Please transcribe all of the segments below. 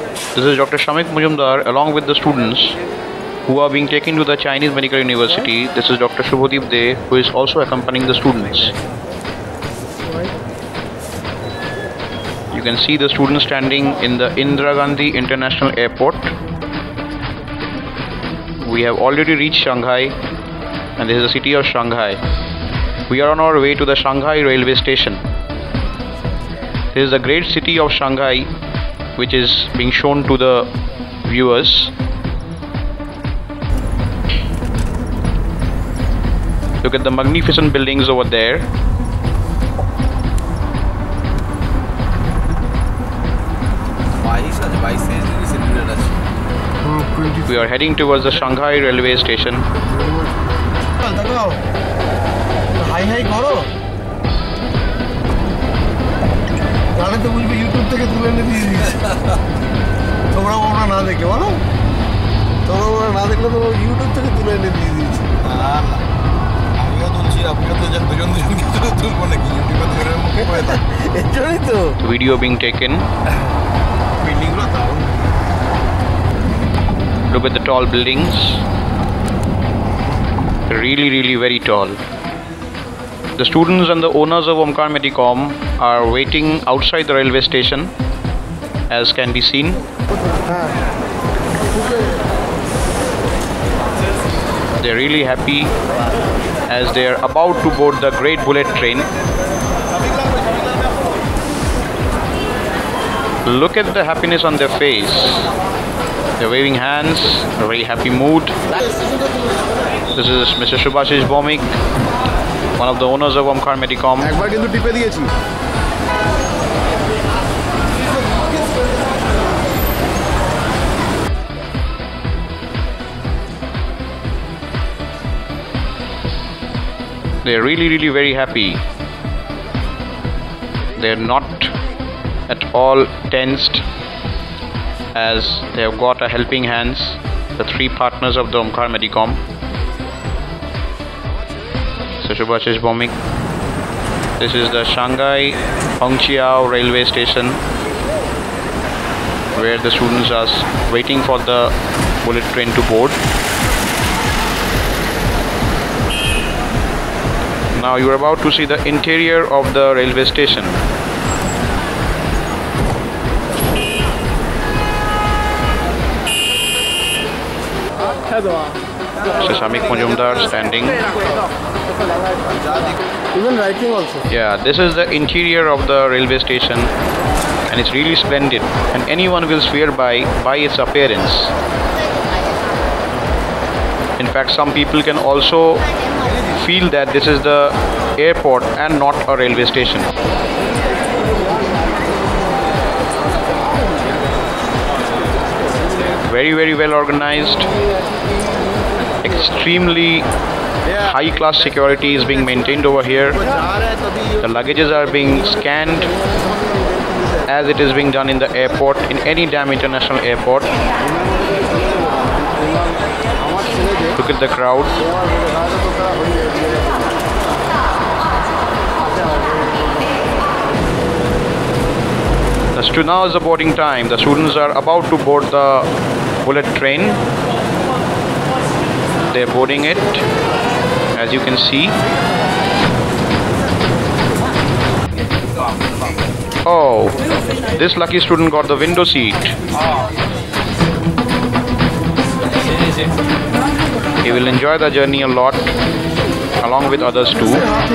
This is Dr. Shamik Mujumdar along with the students who are being taken to the Chinese Medical University. This is Dr. Shubhadeep De, who is also accompanying the students. You can see the students standing in the Indira Gandhi International Airport. We have already reached Shanghai, and this is the city of Shanghai. We are on our way to the Shanghai railway station. This is the great city of Shanghai, which is being shown to the viewers. Look at the magnificent buildings over there. We are heading towards the Shanghai railway station. Video being taken. Look at the tall buildings. Really very tall. The students and the owners of Omkar Medicom are waiting outside the railway station, as can be seen. They're really happy as they are about to board the great bullet train. Look at the happiness on their face. They're waving hands, a very happy mood. This is Mr. Subhashish Bhomik, one of the owners of Omkar Medicom. They're really very happy. They're not at all tensed, as they have got a helping hands, the three partners of the Omkar Medicom. So Subhashish Bhomik. This is the Shanghai Hongqiao railway station, where the students are waiting for the bullet train to board. Now you are about to see the interior of the railway station. Mr. Shamik Mujumdar standing. Even writing also. Yeah, this is the interior of the railway station, and it's really splendid, and anyone will swear by its appearance. In fact, some people can also feel that this is the airport and not a railway station. Very well organized. Extremely high class security is being maintained over here. The luggages are being scanned as it is being done in the airport, in any damn international airport. Look at the crowd. Now is the boarding time. The students are about to board the bullet train. They're boarding it, as you can see. Oh, this lucky student got the window seat. He will enjoy the journey a lot, along with others too.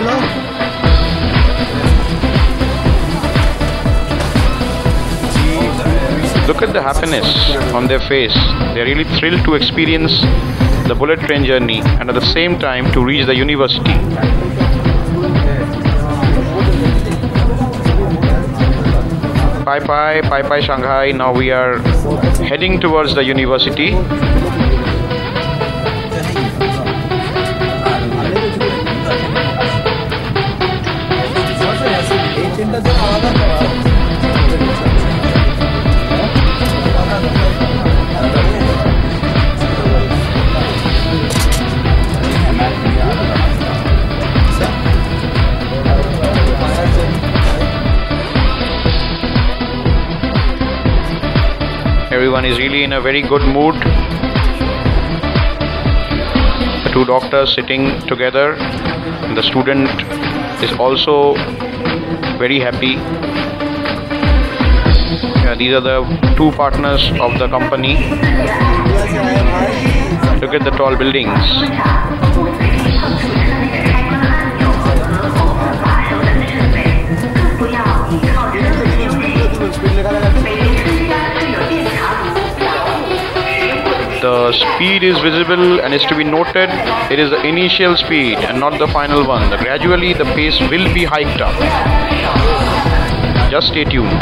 Look at the happiness on their face. They're really thrilled to experience the bullet train journey and at the same time to reach the university. Bye Shanghai. Now we are heading towards the university. Everyone is really in a very good mood. The two doctors sitting together. The student is also very happy. These are the two partners of the company. Look at the tall buildings. The speed is visible and is to be noted. It is the initial speed and not the final one. Gradually the pace will be hiked up. Just stay tuned.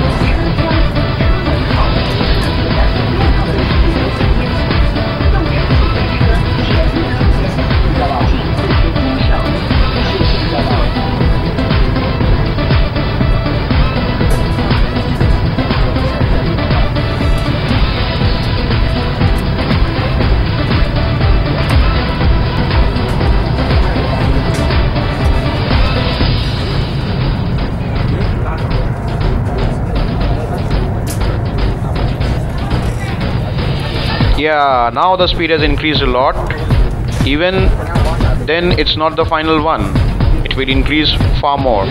Yeah, now the speed has increased a lot. Even then it's not the final one. It will increase far more.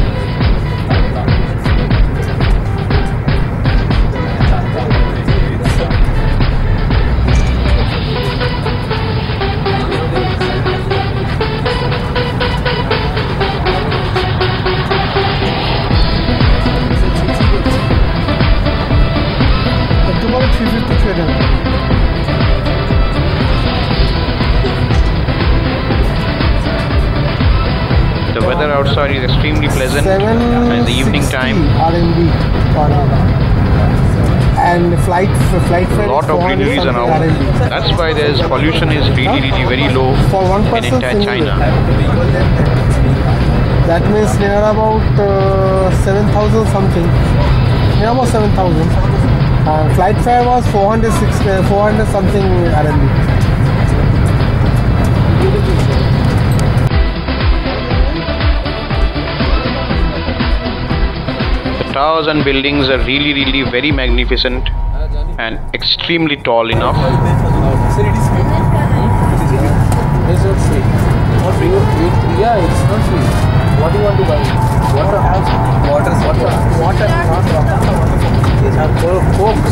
The weather outside is extremely pleasant in the evening time. RMB and flight A lot of greeneries around. That's why there's pollution is really very low for one in entire China. That means near about 7,000 something. Near about 7,000. Flight fare was 400 something RMB. The towers and buildings are really very magnificent and extremely tall enough. It's not free. Not free. Yeah, it's not free. What do you want to buy? Water. Water. These are cokes.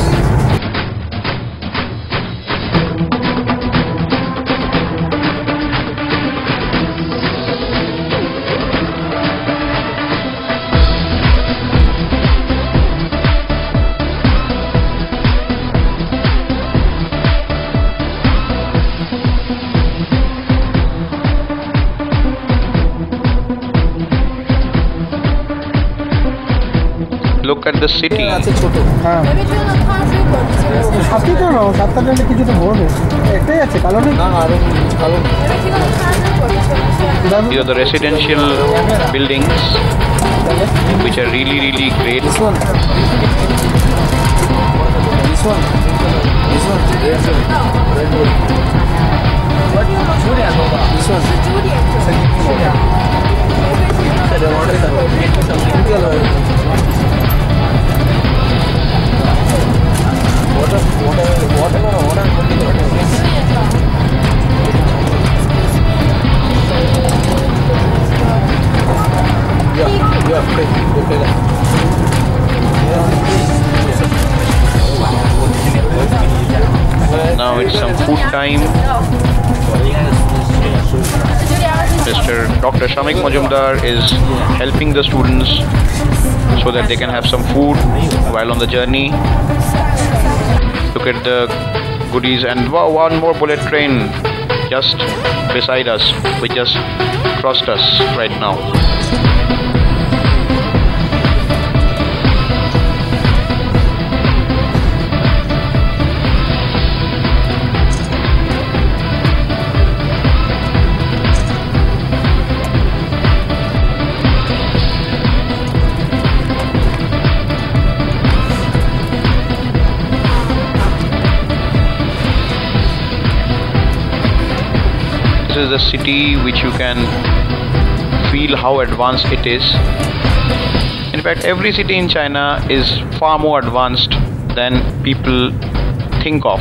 Look at the city. These are the residential buildings which are really great. This one. Redwood. What? This one. Now it's some food time. Dr. Shamik Majumdar is helping the students so that they can have some food while on the journey. Look at the goodies, and wow, one more bullet train just beside us, which just crossed us right now. This is the city which you can feel how advanced it is. In fact, every city in China is far more advanced than people think of.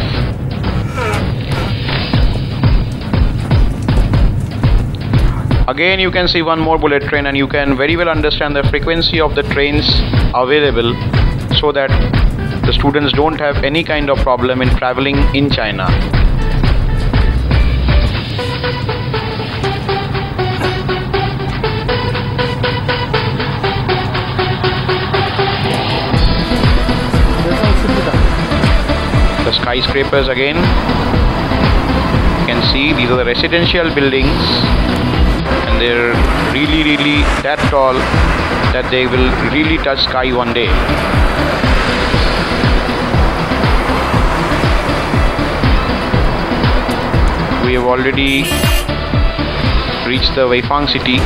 Again, you can see one more bullet train, and you can very well understand the frequency of the trains available, so that the students don't have any kind of problem in traveling in China. The skyscrapers again, you can see these are the residential buildings, and they're really that tall that they will really touch sky one day. We have already reached the Weifang city.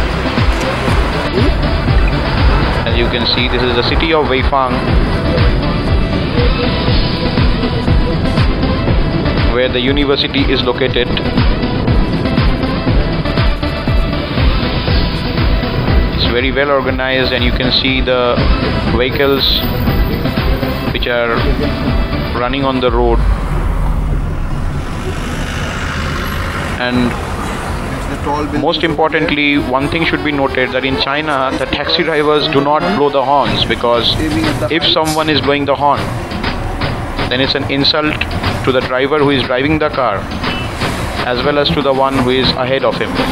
As you can see, this is the city of Weifang, where the university is located. It's very well organized, and you can see the vehicles which are running on the road. And most importantly, one thing should be noted, that in China the taxi drivers do not blow the horns, because if someone is blowing the horn, then it's an insult to the driver who is driving the car, as well as to the one who is ahead of him.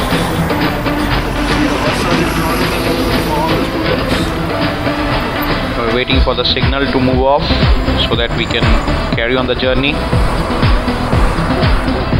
We're waiting for the signal to move off so that we can carry on the journey.